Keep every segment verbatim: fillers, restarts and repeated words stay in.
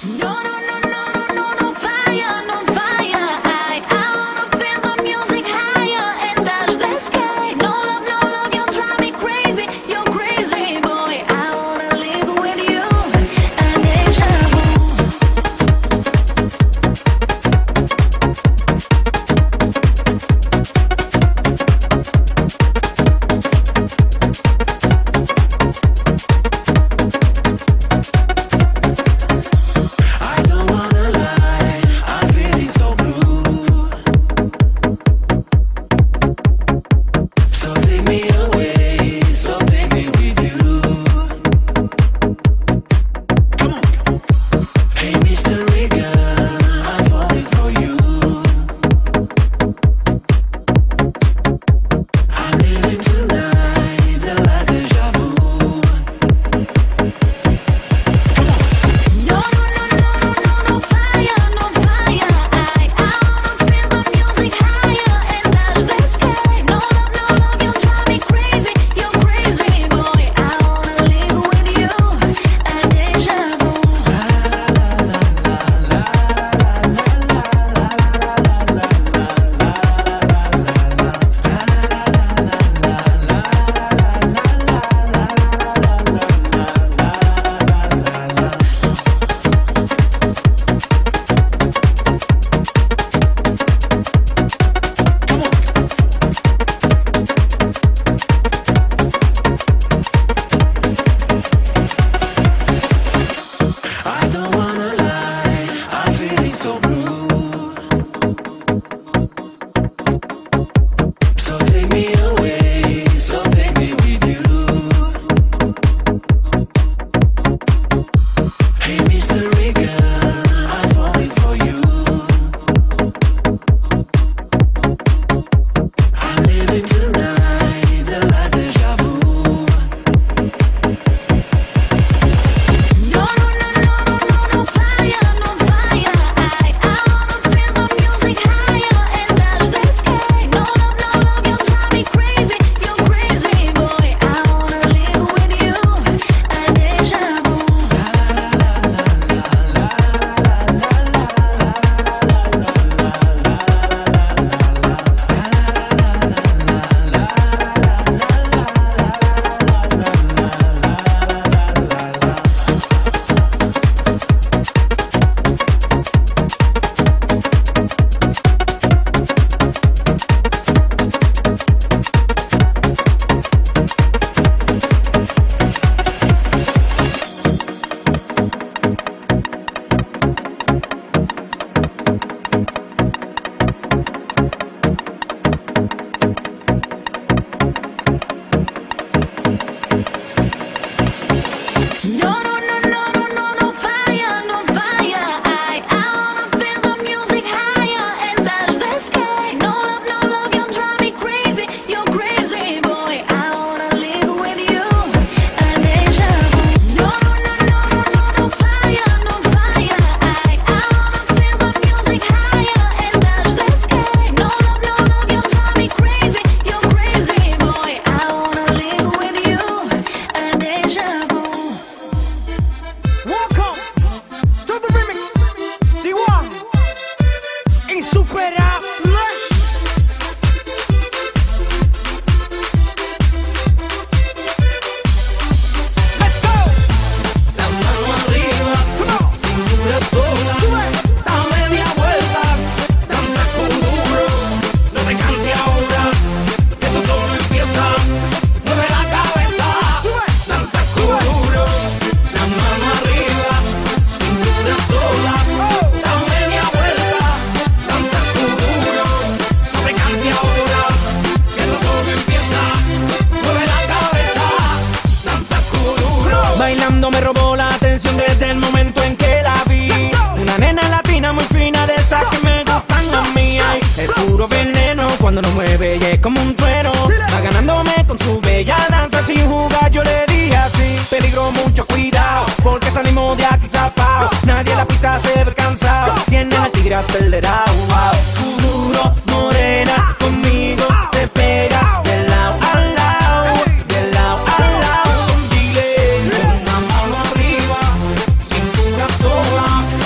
bailando me robó la atención desde el momento en que la vi. Una nena latina muy fina de esas que me gustan a mí. Ay, es puro veneno cuando nos mueve y es como un trueno. Va ganándome con su bella danza sin jugar, yo le dije así. Peligro, mucho cuidado, porque salimos de aquí zafao. Nadie en la pista se ve cansado, tiene el tigre acelerado. Wow. Duro, morena, conmigo te pega de lado a lado, de lado a lado. Dile, una mano arriba, cintura sola,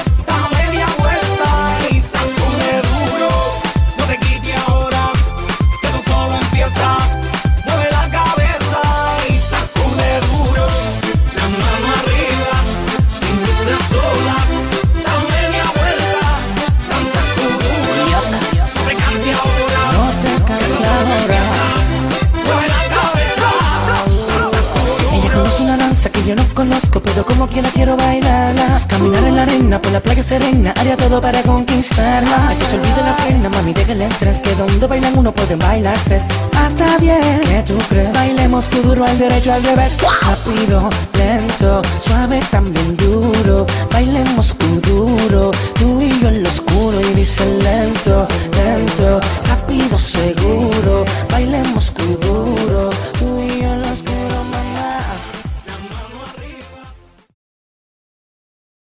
que la quiero bailarla. Caminar en la arena, por la playa serena, haría todo para conquistarla. Hay que se olvide la pena, mami, deja el estrés, que donde bailan uno pueden bailar tres. Hasta diez, ¿qué tú crees? Bailemos que duro al derecho al revés. Rápido, lento, suave, también duro.